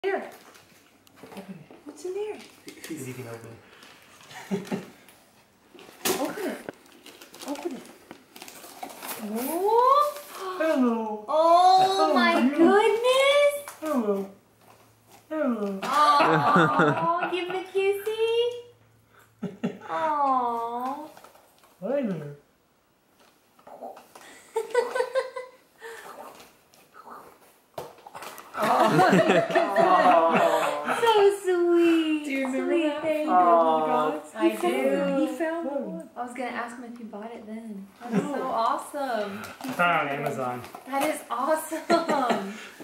Here. What's in there? See if you can open it. Open it. Open it. Oh. Hello. Oh my goodness. Hello. Hello. Oh, give him a kissy. Oh. Hi there. So sweet. Do you remember Sweet that? thing. I do. He found one. I was gonna ask him if he bought it then. That's so awesome. I found it on Amazon. That is awesome.